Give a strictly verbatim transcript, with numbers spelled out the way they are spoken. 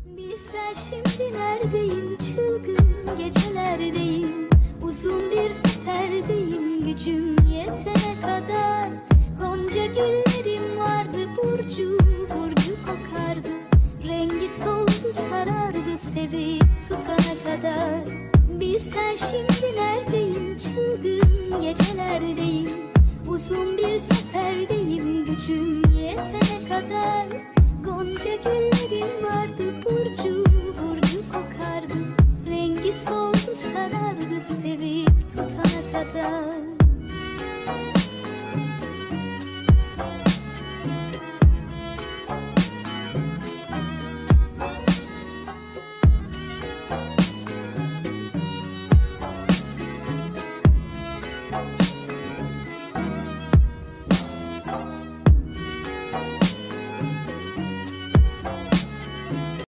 Bilsen şimdi neredeyim, çılgın gecelerdeyim, uzun bir seferdeyim, gücüm yetene kadar. Gonca güllerim vardı, burcu burcu kokardı, rengi soldu sarardı, sevip tutana kadar. Bilsen şimdi neredeyim, çılgın gecelerdeyim, uzun bir seferdeyim, gücüm yetene kadar. Gonca güllerim vardı,